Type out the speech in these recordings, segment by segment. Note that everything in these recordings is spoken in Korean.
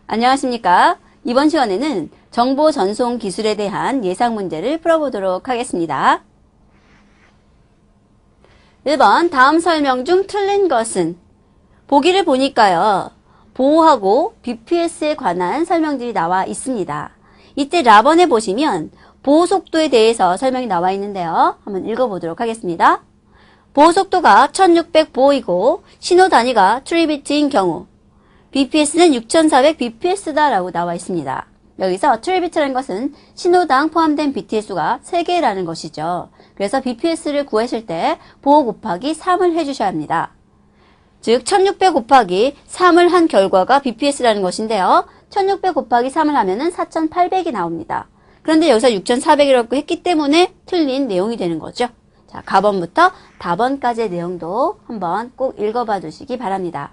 안녕하십니까? 이번 시간에는 정보 전송 기술에 대한 예상 문제를 풀어보도록 하겠습니다. 1번 다음 설명 중 틀린 것은? 보기를 보니까요. 보호하고 BPS에 관한 설명들이 나와 있습니다. 이때 라번에 보시면 보호 속도에 대해서 설명이 나와 있는데요. 한번 읽어보도록 하겠습니다. 보호 속도가 1600 보호이고 신호 단위가 트리비트인 경우 BPS는 6400 BPS다 라고 나와 있습니다. 여기서 트리비트라는 것은 신호당 포함된 비트의 수가 3개라는 것이죠. 그래서 BPS를 구하실 때 보호 곱하기 3을 해주셔야 합니다. 즉 1600 곱하기 3을 한 결과가 BPS라는 것인데요. 1600 곱하기 3을 하면은 4800이 나옵니다. 그런데 여기서 6400이라고 했기 때문에 틀린 내용이 되는 거죠. 자, 가번부터 다번까지의 내용도 한번 꼭 읽어봐 주시기 바랍니다.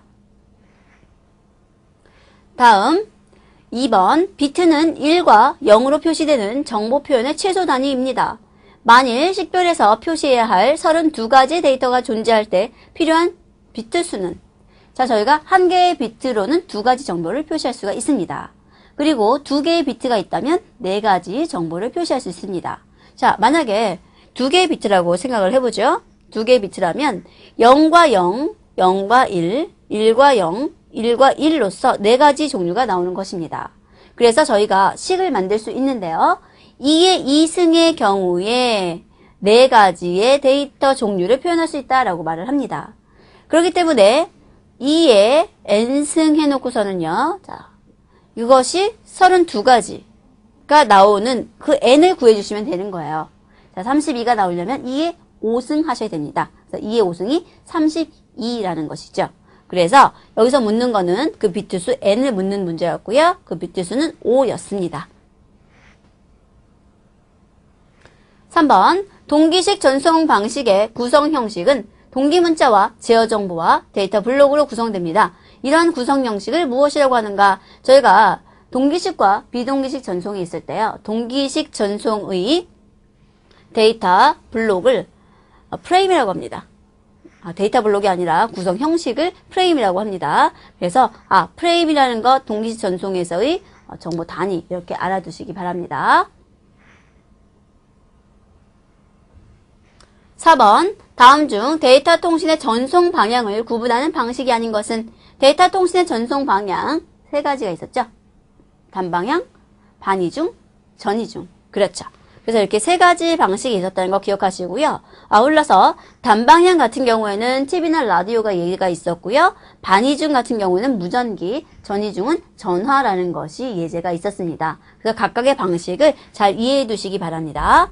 다음 2번 비트는 1과 0으로 표시되는 정보 표현의 최소 단위입니다. 만일 식별에서 표시해야 할 32가지 데이터가 존재할 때 필요한 비트 수는? 자, 저희가 한 개의 비트로는 2가지 정보를 표시할 수가 있습니다. 그리고 2개의 비트가 있다면 4가지 정보를 표시할 수 있습니다. 자, 만약에 2개의 비트라고 생각을 해보죠. 2개의 비트라면 0과 0, 0과 1, 1과 0, 1과 1로서 4가지 종류가 나오는 것입니다. 그래서 저희가 식을 만들 수 있는데요. 2의 2승의 경우에 4가지의 데이터 종류를 표현할 수 있다라고 말을 합니다. 그렇기 때문에 2의 n승 해놓고서는요. 자, 이것이 32가지가 나오는 그 n을 구해주시면 되는 거예요. 자, 32가 나오려면 2의 5승 하셔야 됩니다. 그래서 2의 5승이 32라는 것이죠. 그래서 여기서 묻는 거는 그 비트수 n을 묻는 문제였고요. 그 비트수는 5였습니다. 3번 동기식 전송 방식의 구성 형식은 동기문자와 제어정보와 데이터 블록으로 구성됩니다. 이러한 구성 형식을 무엇이라고 하는가? 저희가 동기식과 비동기식 전송이 있을 때요. 동기식 전송의 데이터 블록을 프레임이라고 합니다. 데이터 블록이 아니라 구성 형식을 프레임이라고 합니다. 그래서 프레임이라는 것 동기식 전송에서의 정보 단위 이렇게 알아두시기 바랍니다. 4번 다음 중 데이터 통신의 전송 방향을 구분하는 방식이 아닌 것은? 데이터 통신의 전송 방향 3가지가 있었죠. 단방향, 반이중, 전이중. 그렇죠. 그래서 이렇게 3가지 방식이 있었다는 거 기억하시고요. 아울러서 단방향 같은 경우에는 TV나 라디오가 예가 있었고요. 반이중 같은 경우는 무전기, 전이중은 전화라는 것이 예제가 있었습니다. 그래서 각각의 방식을 잘 이해해 두시기 바랍니다.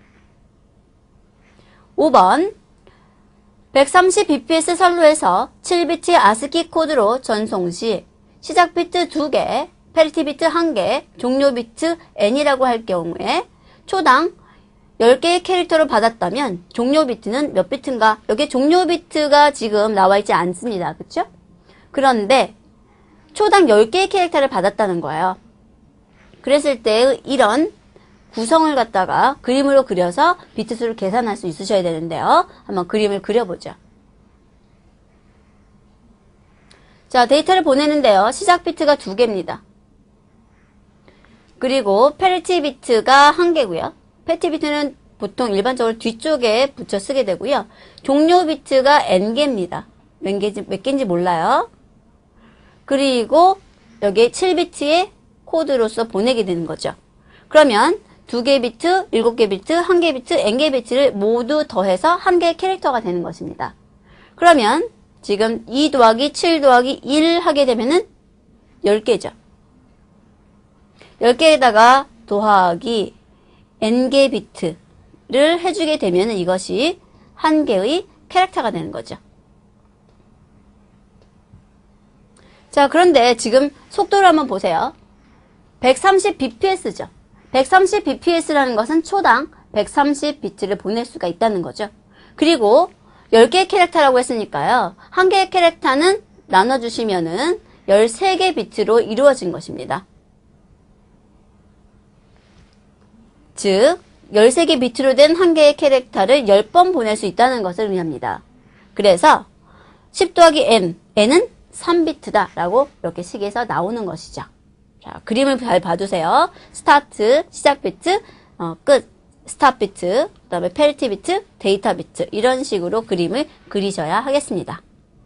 5번 130bps 선로에서 7비트 아스키 코드로 전송 시 시작 비트 2개, 패리티 비트 1개, 종료 비트 n이라고 할 경우에 초당 10개의 캐릭터를 받았다면 종료 비트는 몇 비트인가? 여기 종료 비트가 지금 나와 있지 않습니다. 그렇죠? 그런데 초당 10개의 캐릭터를 받았다는 거예요. 그랬을 때 이런 구성을 갖다가 그림으로 그려서 비트 수를 계산할 수 있으셔야 되는데요. 한번 그림을 그려보죠. 자, 데이터를 보내는데요. 시작 비트가 2개입니다. 그리고 패리티 비트가 1개고요. 패리티 비트는 보통 일반적으로 뒤쪽에 붙여 쓰게 되고요. 종료 비트가 n개입니다. 몇 개인지 몰라요. 그리고 여기에 7비트의 코드로서 보내게 되는 거죠. 그러면 2개 비트, 7개 비트, 1개 비트, n개 비트를 모두 더해서 1개의 캐릭터가 되는 것입니다. 그러면 지금 2 더하기 7 더하기 1 하게 되면은 10개죠. 10개에다가 더하기 n개 비트를 해주게 되면 이것이 1개의 캐릭터가 되는 거죠. 자, 그런데 지금 속도를 한번 보세요. 130bps죠. 130bps라는 것은 초당 130비트를 보낼 수가 있다는 거죠. 그리고 10개의 캐릭터라고 했으니까요. 1개의 캐릭터는 나눠주시면은 13개 비트로 이루어진 것입니다. 즉 13개 비트로 된 1개의 캐릭터를 10번 보낼 수 있다는 것을 의미합니다. 그래서 10 더하기 n, n은 3비트다 라고 이렇게 식에서 나오는 것이죠. 자, 그림을 잘 봐두세요. 스타트, 시작 비트, 끝, 스탑 비트, 그 다음에 페리티 비트, 데이터 비트 이런 식으로 그림을 그리셔야 하겠습니다.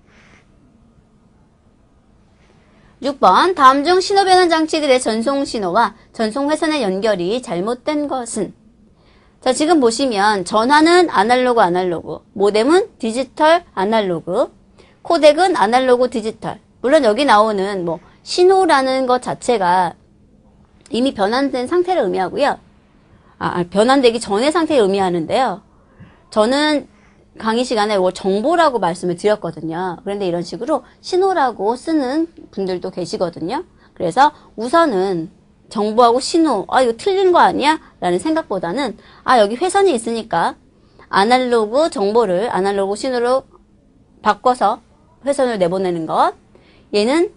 6번 다음 중 신호 변환 장치들의 전송 신호와 전송 회선의 연결이 잘못된 것은? 자, 지금 보시면 전화는 아날로그, 모뎀은 디지털 아날로그, 코덱은 아날로그 디지털. 물론 여기 나오는 뭐 신호라는 것 자체가 이미 변환된 상태를 의미하고요. 변환되기 전의 상태를 의미하는데요. 저는 강의 시간에 정보라고 말씀을 드렸거든요. 그런데 이런 식으로 신호라고 쓰는 분들도 계시거든요. 그래서 우선은 정보하고 신호, 이거 틀린 거 아니야? 라는 생각보다는, 여기 회선이 있으니까 아날로그 정보를 아날로그 신호로 바꿔서 회선을 내보내는 것. 얘는,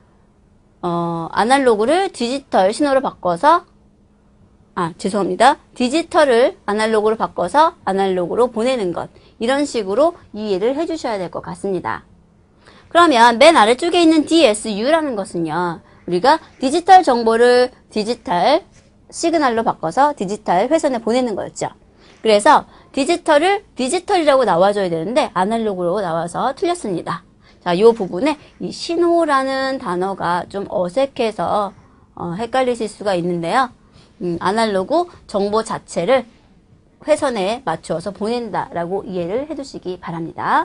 아날로그를 디지털 신호로 바꿔서, 죄송합니다. 디지털을 아날로그로 바꿔서 아날로그로 보내는 것. 이런 식으로 이해를 해주셔야 될 것 같습니다. 그러면 맨 아래쪽에 있는 DSU라는 것은요. 우리가 디지털 정보를 디지털 시그널로 바꿔서 디지털 회선에 보내는 거였죠. 그래서 디지털을 디지털이라고 나와줘야 되는데 아날로그로 나와서 틀렸습니다. 자, 이 부분에 이 신호라는 단어가 좀 어색해서 헷갈리실 수가 있는데요. 아날로그 정보 자체를 회선에 맞추어서 보낸다라고 이해를 해두시기 바랍니다.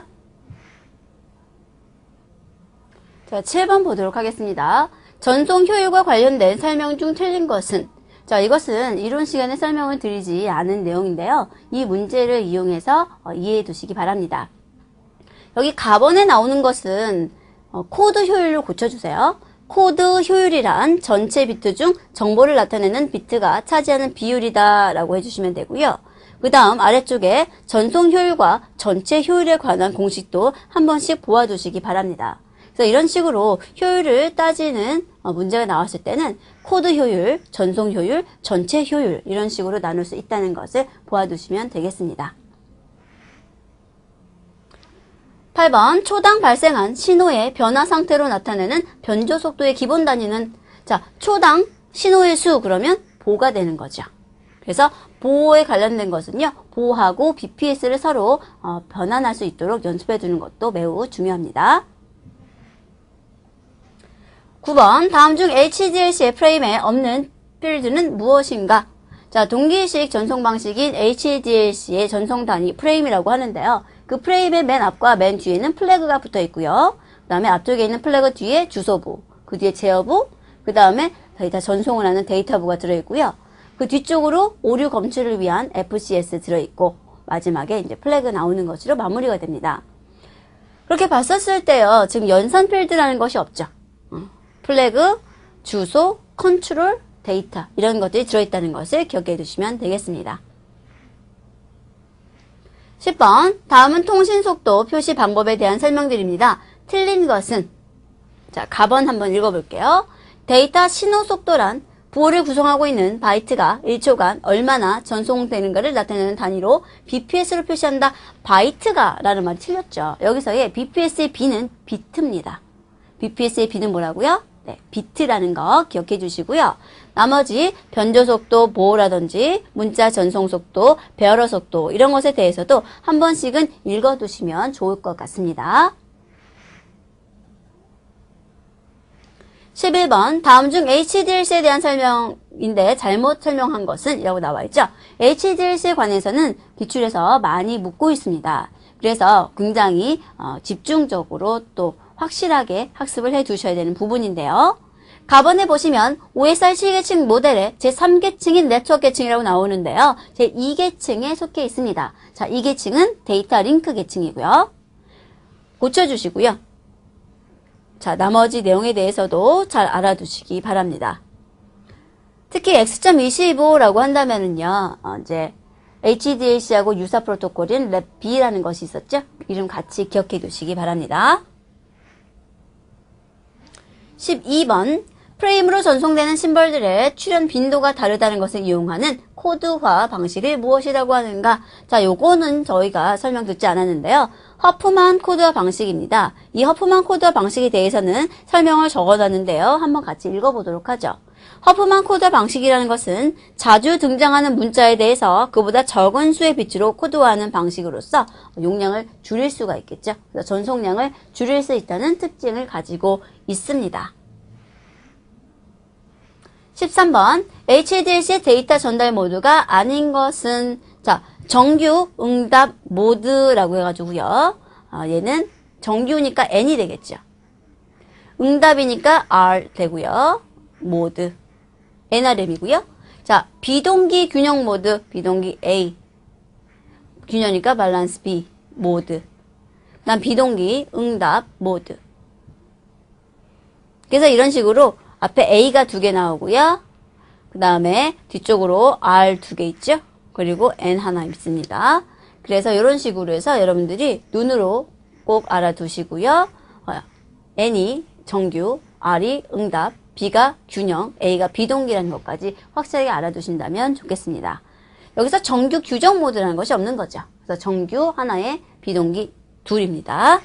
자, 7번 보도록 하겠습니다. 전송 효율과 관련된 설명 중 틀린 것은? 자, 이것은 이론 시간에 설명을 드리지 않은 내용인데요. 이 문제를 이용해서 이해해 두시기 바랍니다. 여기 가번에 나오는 것은 코드 효율로 고쳐주세요. 코드 효율이란 전체 비트 중 정보를 나타내는 비트가 차지하는 비율이다 라고 해주시면 되고요. 그 다음 아래쪽에 전송 효율과 전체 효율에 관한 공식도 한 번씩 보아두시기 바랍니다. 그래서 이런 식으로 효율을 따지는 문제가 나왔을 때는 코드 효율, 전송 효율, 전체 효율 이런 식으로 나눌 수 있다는 것을 보아두시면 되겠습니다. 8번 초당 발생한 신호의 변화 상태로 나타내는 변조 속도의 기본 단위는? 자, 초당 신호의 수 그러면 보가 되는 거죠. 그래서 보호에 관련된 것은요. 보호하고 BPS를 서로 변환할 수 있도록 연습해 두는 것도 매우 중요합니다. 9번 다음 중 HDLC의 프레임에 없는 필드는 무엇인가? 자, 동기식 전송 방식인 HDLC의 전송 단위 프레임이라고 하는데요. 그 프레임의 맨 앞과 맨 뒤에는 플래그가 붙어 있고요. 그 다음에 앞쪽에 있는 플래그 뒤에 주소부, 그 뒤에 제어부, 그 다음에 데이터 전송을 하는 데이터부가 들어있고요. 그 뒤쪽으로 오류 검출을 위한 FCS 들어있고 마지막에 이제 플래그 나오는 것으로 마무리가 됩니다. 그렇게 봤었을 때요. 지금 연산 필드라는 것이 없죠. 플래그, 주소, 컨트롤, 데이터 이런 것들이 들어있다는 것을 기억해 두시면 되겠습니다. 10번 다음은 통신속도 표시 방법에 대한 설명드립니다. 틀린 것은? 자, 가번 한번 읽어볼게요. 데이터 신호 속도란 부호를 구성하고 있는 바이트가 1초간 얼마나 전송되는가를 나타내는 단위로 BPS로 표시한다. 바이트가 라는 말이 틀렸죠. 여기서의 BPS의 B는 비트입니다. BPS의 B는 뭐라고요? 네, 비트라는 거 기억해 주시고요. 나머지 변조속도, 보호라든지 문자 전송속도, 베어러 속도 이런 것에 대해서도 한 번씩은 읽어두시면 좋을 것 같습니다. 11번 다음 중 HDLC에 대한 설명인데 잘못 설명한 것은? 이라고 나와 있죠. HDLC에 관해서는 기출에서 많이 묻고 있습니다. 그래서 굉장히 집중적으로 또 확실하게 학습을 해 두셔야 되는 부분인데요. 가번에 보시면 OSR C계층 모델의 제3계층인 네트워크 계층이라고 나오는데요. 제2계층에 속해 있습니다. 자, 이 계층은 데이터 링크 계층이고요. 고쳐주시고요. 자, 나머지 내용에 대해서도 잘 알아두시기 바랍니다. 특히 X.25라고 한다면은요, 이제 HDLC하고 유사 프로토콜인 랩B라는 것이 있었죠. 이름 같이 기억해 두시기 바랍니다. 12번 프레임으로 전송되는 심벌들의 출현 빈도가 다르다는 것을 이용하는 코드화 방식을 무엇이라고 하는가? 자, 요거는 저희가 설명 듣지 않았는데요. 허프만 코드와 방식입니다. 이 허프만 코드와 방식에 대해서는 설명을 적어놨는데요. 한번 같이 읽어보도록 하죠. 허프만 코드 방식이라는 것은 자주 등장하는 문자에 대해서 그보다 적은 수의 비트로 코드화하는 방식으로서 용량을 줄일 수가 있겠죠. 그래서 전송량을 줄일 수 있다는 특징을 가지고 있습니다. 13번 HDLC의 데이터 전달 모드가 아닌 것은 자 정규 응답 모드라고 해가지고요. 얘는 정규니까 N이 되겠죠. 응답이니까 R 되고요. 모드 NRM이고요. 자, 비동기 균형 모드, 비동기 A. 균형이니까 밸런스 B, 모드. 그다음 비동기 응답 모드. 그래서 이런 식으로 앞에 A가 2개 나오고요. 그 다음에 뒤쪽으로 R 2개 있죠. 그리고 N 하나 있습니다. 그래서 이런 식으로 해서 여러분들이 눈으로 꼭 알아두시고요. N이 정규, R이 응답, B가 균형, A가 비동기라는 것까지 확실하게 알아두신다면 좋겠습니다. 여기서 정규 규정 모드라는 것이 없는 거죠. 그래서 정규 하나에 비동기 둘입니다.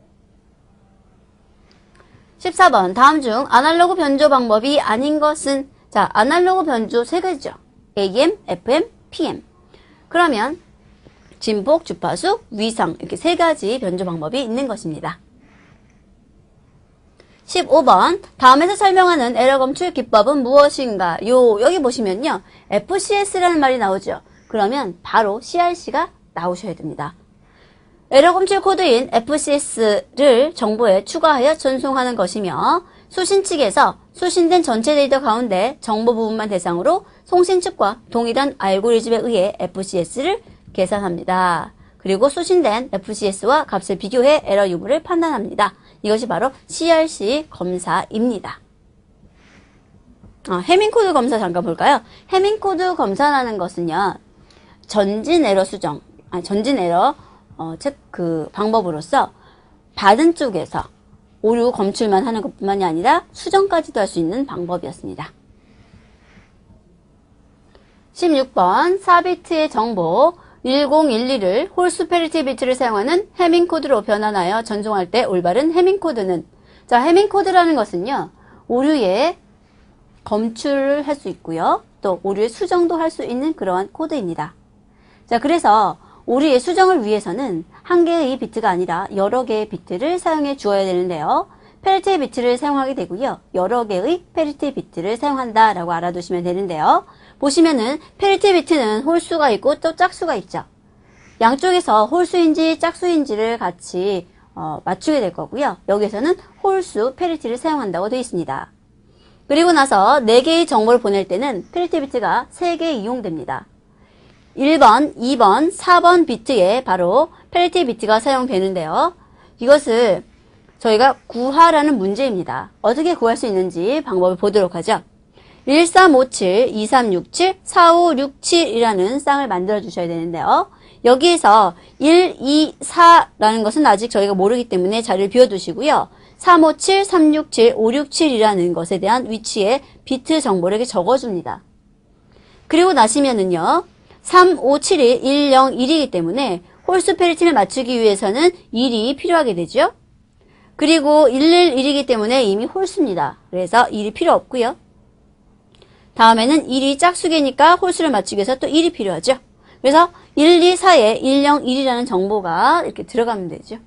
14번 다음 중 아날로그 변조 방법이 아닌 것은 자 아날로그 변조 세 가지죠. AM, FM, PM. 그러면 진폭, 주파수, 위성 이렇게 세 가지 변조 방법이 있는 것입니다. 15번 다음에서 설명하는 에러 검출 기법은 무엇인가? 여기 보시면요. FCS라는 말이 나오죠. 그러면 바로 CRC가 나오셔야 됩니다. 에러 검출 코드인 FCS를 정보에 추가하여 전송하는 것이며 수신 측에서 수신된 전체 데이터 가운데 정보 부분만 대상으로 송신 측과 동일한 알고리즘에 의해 FCS를 계산합니다. 그리고 수신된 FCS와 값을 비교해 에러 유무를 판단합니다. 이것이 바로 CRC 검사입니다. 해밍코드 검사 잠깐 볼까요? 해밍코드 검사라는 것은요. 전진 에러 수정, 전진 에러 체크 방법으로서 받은 쪽에서 오류 검출만 하는 것뿐만이 아니라 수정까지도 할 수 있는 방법이었습니다. 16번 4비트의 정보 1012를 홀수 페리티 비트를 사용하는 해밍코드로 변환하여 전송할 때 올바른 해밍코드는 자 해밍코드라는 것은요. 오류의 검출을 할 수 있고요. 또 오류의 수정도 할 수 있는 그러한 코드입니다. 자 그래서 오류의 수정을 위해서는 한 개의 비트가 아니라 여러 개의 비트를 사용해 주어야 되는데요. 페리티 비트를 사용하게 되고요. 여러 개의 페리티 비트를 사용한다라고 알아두시면 되는데요. 보시면은 페리티 비트는 홀수가 있고 또 짝수가 있죠. 양쪽에서 홀수인지 짝수인지를 같이 맞추게 될 거고요. 여기서는 홀수 페리티를 사용한다고 되어 있습니다. 그리고 나서 4개의 정보를 보낼 때는 페리티 비트가 3개 이용됩니다. 1번, 2번, 4번 비트에 바로 페리티 비트가 사용되는데요. 이것을 저희가 구하라는 문제입니다. 어떻게 구할 수 있는지 방법을 보도록 하죠. 1357, 2367, 4567이라는 쌍을 만들어 주셔야 되는데요. 여기에서 1, 2, 4라는 것은 아직 저희가 모르기 때문에 자리를 비워두시고요. 357, 367, 567이라는 것에 대한 위치에 비트 정보를 이렇게 적어줍니다. 그리고 나시면은요. 3571, 101이기 때문에 홀수 페리티를 맞추기 위해서는 1이 필요하게 되죠. 그리고 111이기 때문에 이미 홀수입니다. 그래서 1이 필요 없고요. 다음에는 1이 짝수개니까 홀수를 맞추기 위해서 또 1이 필요하죠. 그래서 1, 2, 4에 101이라는 정보가 이렇게 들어가면 되죠.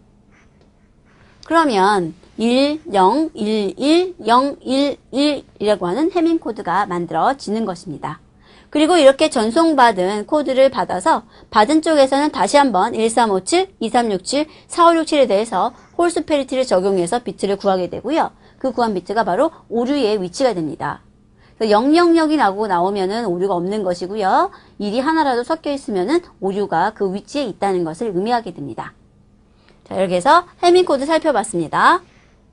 그러면 1, 0, 1, 1, 0, 1, 1이라고 하는 해밍코드가 만들어지는 것입니다. 그리고 이렇게 전송받은 코드를 받아서 받은 쪽에서는 다시 한번 1357, 2367, 4567에 대해서 홀수 페리티를 적용해서 비트를 구하게 되고요. 그 구한 비트가 바로 오류의 위치가 됩니다. 000이 나오면은 오류가 없는 것이고요. 1이 하나라도 섞여 있으면은 오류가 그 위치에 있다는 것을 의미하게 됩니다. 자, 이렇게 해서 해밍코드 살펴봤습니다.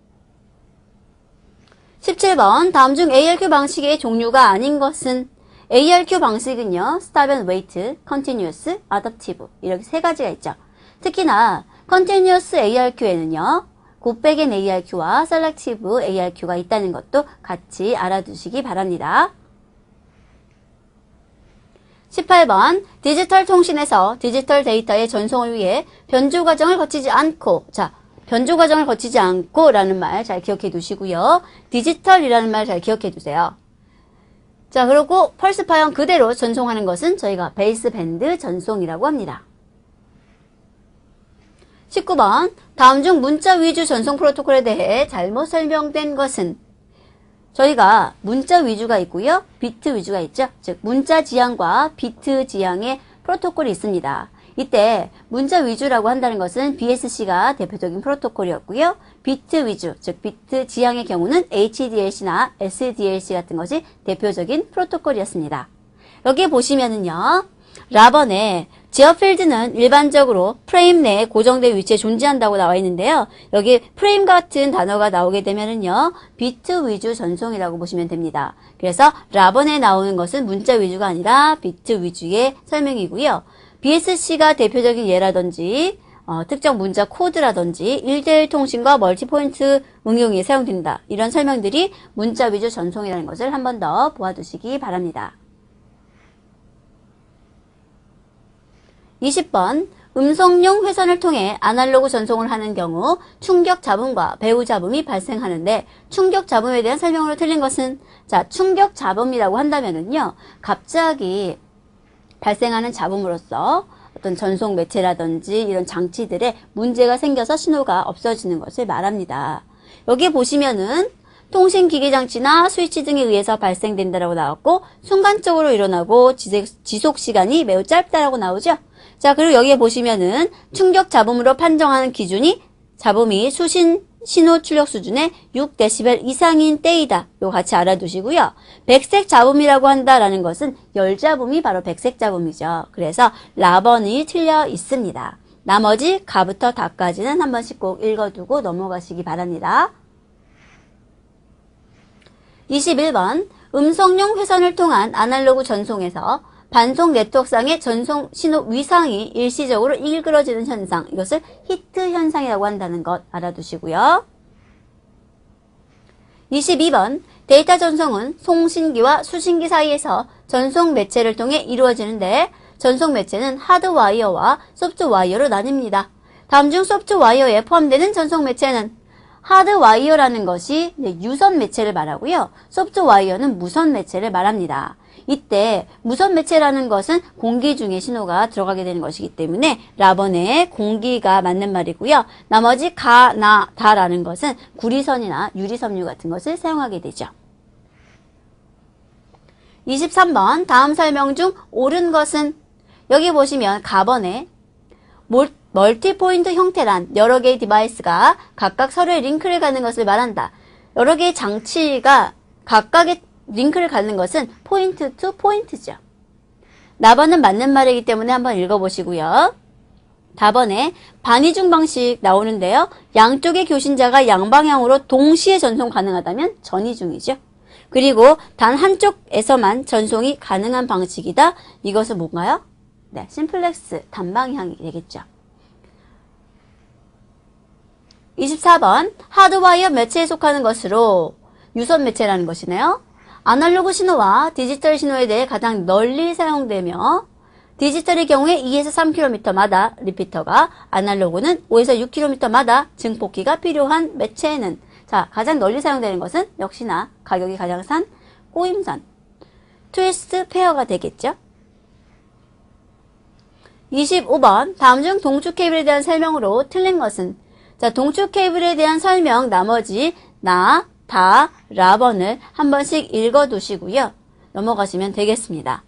17번 다음 중 ARQ 방식의 종류가 아닌 것은 ARQ 방식은요. Stop and Wait, Continuous, Adaptive 이렇게 세 가지가 있죠. 특히나 Continuous ARQ에는요. 곱백엔 ARQ와 Selective ARQ가 있다는 것도 같이 알아두시기 바랍니다. 18번 디지털 통신에서 디지털 데이터의 전송을 위해 변조 과정을 거치지 않고, 자, 변조 과정을 거치지 않고 라는 말 잘 기억해 두시고요. 디지털이라는 말 잘 기억해 두세요. 자, 그리고 펄스 파형 그대로 전송하는 것은 저희가 베이스 밴드 전송이라고 합니다. 19번 다음 중 문자 위주 전송 프로토콜에 대해 잘못 설명된 것은, 저희가 문자 위주가 있고요. 비트 위주가 있죠. 즉 문자 지향과 비트 지향의 프로토콜이 있습니다. 이때 문자 위주라고 한다는 것은 BSC가 대표적인 프로토콜이었고요. 비트 위주, 즉 비트 지향의 경우는 HDLC나 SDLC 같은 것이 대표적인 프로토콜이었습니다. 여기 보시면은요. 라번의 지어필드는 일반적으로 프레임 내에 고정된 위치에 존재한다고 나와 있는데요. 여기 프레임 같은 단어가 나오게 되면은요. 비트 위주 전송이라고 보시면 됩니다. 그래서 라번에 나오는 것은 문자 위주가 아니라 비트 위주의 설명이고요. BSC가 대표적인 예라든지 특정 문자 코드라든지 1대1 통신과 멀티포인트 응용이 사용된다. 이런 설명들이 문자 위주 전송이라는 것을 한 번 더 보아두시기 바랍니다. 20번 음성용 회선을 통해 아날로그 전송을 하는 경우 충격 잡음과 배후 잡음이 발생하는데 충격 잡음에 대한 설명으로 틀린 것은, 자, 충격 잡음이라고 한다면은요. 갑자기 발생하는 잡음으로써 어떤 전송 매체라든지 이런 장치들에 문제가 생겨서 신호가 없어지는 것을 말합니다. 여기 보시면은 통신기기 장치나 스위치 등에 의해서 발생된다라고 나왔고 순간적으로 일어나고 지속시간이 매우 짧다라고 나오죠. 자, 그리고 여기에 보시면은 충격 잡음으로 판정하는 기준이 잡음이 수신 신호 출력 수준의 6dB 이상인 때이다. 이거 같이 알아두시고요. 백색 잡음이라고 한다라는 것은 열 잡음이 바로 백색 잡음이죠. 그래서 라번이 틀려 있습니다. 나머지 가부터 다까지는 한 번씩 꼭 읽어두고 넘어가시기 바랍니다. 21번 음성용 회선을 통한 아날로그 전송에서 반송 네트워크상의 전송 신호 위상이 일시적으로 일그러지는 현상, 이것을 히트 현상이라고 한다는 것 알아두시고요. 22번 데이터 전송은 송신기와 수신기 사이에서 전송 매체를 통해 이루어지는데 전송 매체는 하드와이어와 소프트와이어로 나뉩니다. 다음 중 소프트와이어에 포함되는 전송 매체는, 하드와이어라는 것이 유선 매체를 말하고요. 소프트와이어는 무선 매체를 말합니다. 이때 무선 매체라는 것은 공기 중에 신호가 들어가게 되는 것이기 때문에 라번에 공기가 맞는 말이고요. 나머지 가, 나, 다라는 것은 구리선이나 유리섬유 같은 것을 사용하게 되죠. 23번 다음 설명 중 옳은 것은, 여기 보시면 가번에 멀티포인트 형태란 여러 개의 디바이스가 각각 서로의 링크를 갖는 것을 말한다. 여러 개의 장치가 각각의 링크를 갖는 것은 포인트 투 포인트죠. 나번은 맞는 말이기 때문에 한번 읽어보시고요. 다번에 반이중 방식 나오는데요. 양쪽의 교신자가 양방향으로 동시에 전송 가능하다면 전이중이죠. 그리고 단 한쪽에서만 전송이 가능한 방식이다. 이것은 뭔가요? 네, 심플렉스 단방향이 되겠죠. 24번 하드와이어 매체에 속하는 것으로 유선 매체라는 것이네요. 아날로그 신호와 디지털 신호에 대해 가장 널리 사용되며 디지털의 경우에 2에서 3km마다 리피터가, 아날로그는 5에서 6km마다 증폭기가 필요한 매체는, 자, 가장 널리 사용되는 것은 역시나 가격이 가장 싼 꼬임선 트위스트 페어가 되겠죠. 25번 다음 중 동축 케이블에 대한 설명으로 틀린 것은, 자, 동축 케이블에 대한 설명 나머지 나, 다, 라번을 한 번씩 읽어두시고요. 넘어가시면 되겠습니다.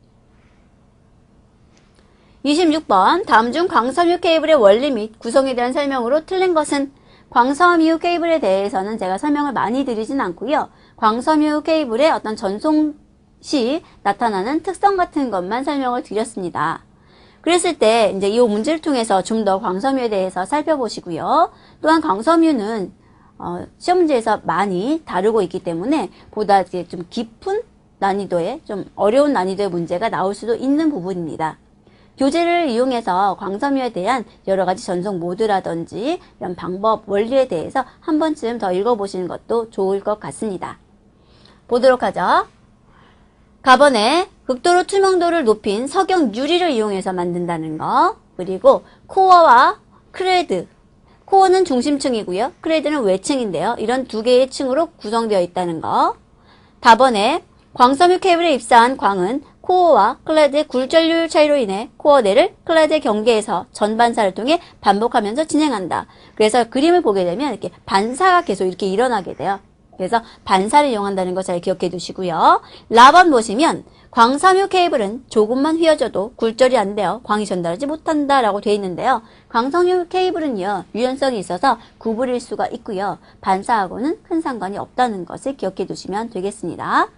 26번 다음 중 광섬유 케이블의 원리 및 구성에 대한 설명으로 틀린 것은, 광섬유 케이블에 대해서는 제가 설명을 많이 드리진 않고요. 광섬유 케이블의 어떤 전송 시 나타나는 특성 같은 것만 설명을 드렸습니다. 그랬을 때 이제 이 문제를 통해서 좀 더 광섬유에 대해서 살펴보시고요. 또한 광섬유는 시험 문제에서 많이 다루고 있기 때문에 보다 좀 깊은 난이도의, 좀 어려운 난이도의 문제가 나올 수도 있는 부분입니다. 교재를 이용해서 광섬유에 대한 여러 가지 전송 모드라든지 이런 방법, 원리에 대해서 한 번쯤 더 읽어보시는 것도 좋을 것 같습니다. 보도록 하죠. 가번에 극도로 투명도를 높인 석영 유리를 이용해서 만든다는 거. 그리고 코어와 크레드. 코어는 중심층이고요. 크레드는 외층인데요. 이런 두 개의 층으로 구성되어 있다는 거. 다번에 광섬유 케이블에 입사한 광은 코어와 클레드의 굴절률 차이로 인해 코어 내를 클레드의 경계에서 전반사를 통해 반복하면서 진행한다. 그래서 그림을 보게 되면 이렇게 반사가 계속 이렇게 일어나게 돼요. 그래서 반사를 이용한다는 거 잘 기억해 두시고요. 라번 보시면 광섬유 케이블은 조금만 휘어져도 굴절이 안 돼요. 광이 전달하지 못한다라고 되어 있는데요. 광섬유 케이블은요, 유연성이 있어서 구부릴 수가 있고요. 반사하고는 큰 상관이 없다는 것을 기억해 두시면 되겠습니다.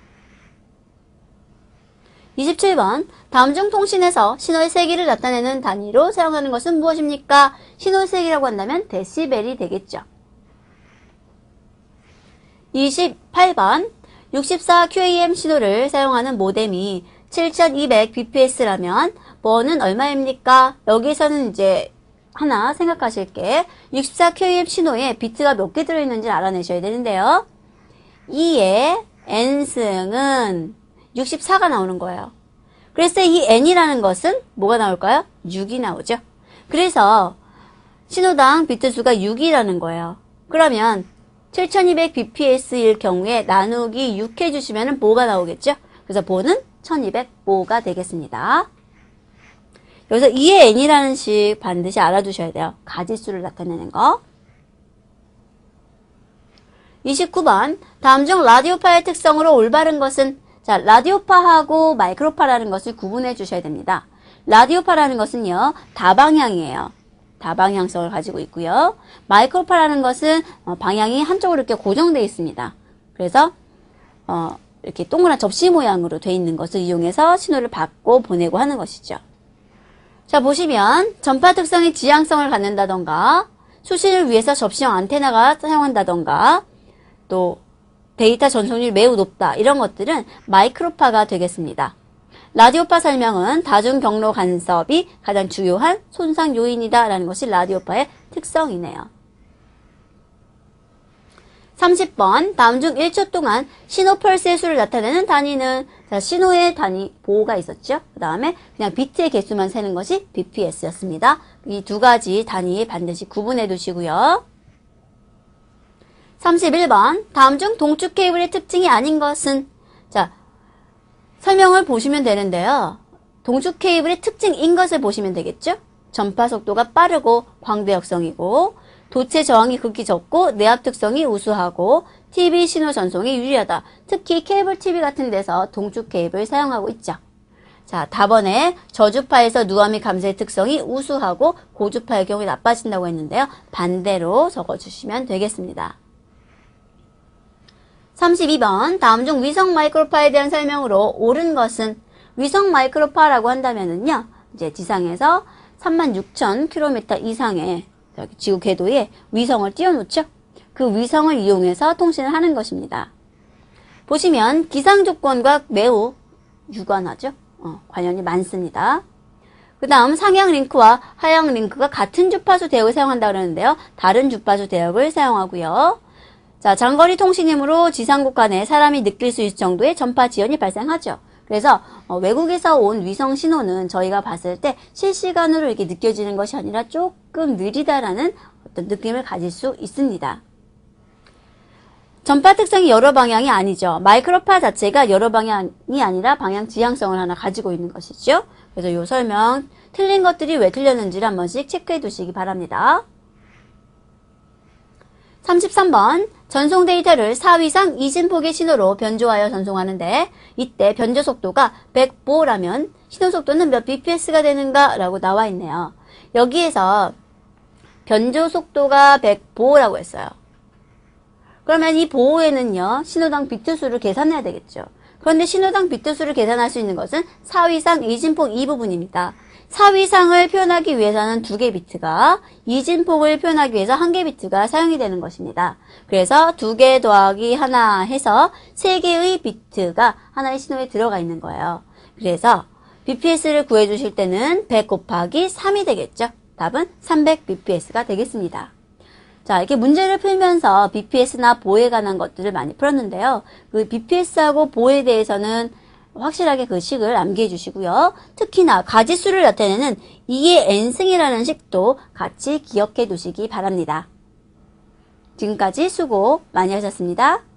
27번, 다음 중 통신에서 신호의 세기를 나타내는 단위로 사용하는 것은 무엇입니까? 신호의 세기라고 한다면 데시벨이 되겠죠. 28번, 64QAM 신호를 사용하는 모뎀이 7200bps라면 뭐는 얼마입니까? 여기서는 이제 하나 생각하실 게 64QAM 신호에 비트가 몇 개 들어있는지 알아내셔야 되는데요. 2의 n승은 64가 나오는 거예요. 그래서 이 n이라는 것은 뭐가 나올까요? 6이 나오죠. 그래서 신호당 비트 수가 6이라는 거예요. 그러면 7200bps일 경우에 나누기 6 해주시면 보가 나오겠죠? 그래서 보는 1200보가 되겠습니다. 여기서 2의 n이라는 식 반드시 알아두셔야 돼요. 가지수를 나타내는 거. 29번, 다음 중 라디오파의 특성으로 올바른 것은? 자, 라디오파하고 마이크로파라는 것을 구분해 주셔야 됩니다. 라디오파라는 것은요, 다방향이에요. 다방향성을 가지고 있고요. 마이크로파라는 것은 방향이 한쪽으로 이렇게 고정되어 있습니다. 그래서 이렇게 동그란 접시 모양으로 되어 있는 것을 이용해서 신호를 받고 보내고 하는 것이죠. 자, 보시면 전파 특성이 지향성을 갖는다던가 수신을 위해서 접시형 안테나가 사용한다던가 또 데이터 전송률이 매우 높다, 이런 것들은 마이크로파가 되겠습니다. 라디오파 설명은 다중경로 간섭이 가장 주요한 손상 요인이다 라는 것이 라디오파의 특성이네요. 30번, 다음 중 1초 동안 신호 펄스의 수를 나타내는 단위는? 자, 신호의 단위 보호가 있었죠. 그 다음에 그냥 비트의 개수만 세는 것이 bps였습니다. 이 두 가지 단위 반드시 구분해 두시고요. 31번, 다음 중 동축 케이블의 특징이 아닌 것은? 자, 설명을 보시면 되는데요. 동축 케이블의 특징인 것을 보시면 되겠죠? 전파 속도가 빠르고 광대역성이고 도체 저항이 극히 적고 내압 특성이 우수하고 TV 신호 전송이 유리하다. 특히 케이블 TV 같은 데서 동축 케이블 사용하고 있죠. 자, 다번에 저주파에서 누화 및 감소의 특성이 우수하고 고주파의 경우에 나빠진다고 했는데요. 반대로 적어주시면 되겠습니다. 32번, 다음 중 위성 마이크로파에 대한 설명으로 옳은 것은? 위성 마이크로파라고 한다면은요, 이제 지상에서 36,000km 이상의 지구 궤도에 위성을 띄워놓죠. 그 위성을 이용해서 통신을 하는 것입니다. 보시면 기상 조건과 매우 유관하죠. 관련이 많습니다. 그 다음 상향 링크와 하향 링크가 같은 주파수 대역을 사용한다 그러는데요. 다른 주파수 대역을 사용하고요. 자, 장거리 통신이므로 지상국 간에 사람이 느낄 수 있을 정도의 전파 지연이 발생하죠. 그래서 외국에서 온 위성 신호는 저희가 봤을 때 실시간으로 이렇게 느껴지는 것이 아니라 조금 느리다라는 어떤 느낌을 가질 수 있습니다. 전파 특성이 여러 방향이 아니죠. 마이크로파 자체가 여러 방향이 아니라 방향 지향성을 하나 가지고 있는 것이죠. 그래서 이 설명 틀린 것들이 왜 틀렸는지를 한 번씩 체크해 두시기 바랍니다. 33번, 전송 데이터를 4위상 이진폭의 신호로 변조하여 전송하는데 이때 변조 속도가 100보라면 신호 속도는 몇 bps가 되는가? 라고 나와 있네요. 여기에서 변조 속도가 100보라고 했어요. 그러면 이 보호에는요, 신호당 비트 수를 계산해야 되겠죠. 그런데 신호당 비트 수를 계산할 수 있는 것은 4위상 이진폭 이 부분입니다. 4위상을 표현하기 위해서는 2개 비트가, 이진폭을 표현하기 위해서 1개 비트가 사용이 되는 것입니다. 그래서 2개 더하기 하나 해서 3개의 비트가 하나의 신호에 들어가 있는 거예요. 그래서 bps를 구해주실 때는 100 곱하기 3이 되겠죠. 답은 300bps가 되겠습니다. 자, 이렇게 문제를 풀면서 bps나 보호에 관한 것들을 많이 풀었는데요. 그 bps하고 보호에 대해서는 확실하게 그 식을 암기해 주시고요. 특히나 가지수를 나타내는 2의 n승이라는 식도 같이 기억해 두시기 바랍니다. 지금까지 수고 많이 하셨습니다.